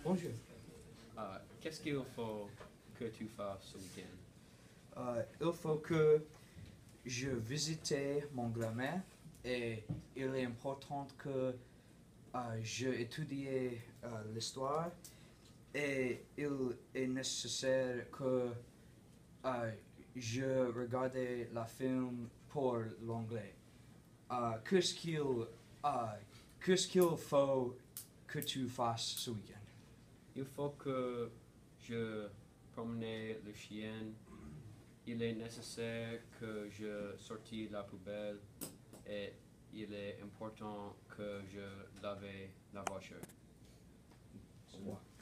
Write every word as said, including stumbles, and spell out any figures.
Bonjour. Euh, Qu'est-ce qu'il faut que tu fasses ce week-end? Euh, il faut que je visite mon grand-mère et il est important que euh, je étudie euh, l'histoire et il est nécessaire que euh, je regarde la film pour l'anglais. Euh, qu'est-ce qu'il euh, qu'est-ce qu'il faut que tu fasses ce week-end? Il faut que je promène le chien. Il est nécessaire que je sortis la poubelle et il est important que je lave la voiture. Au revoir.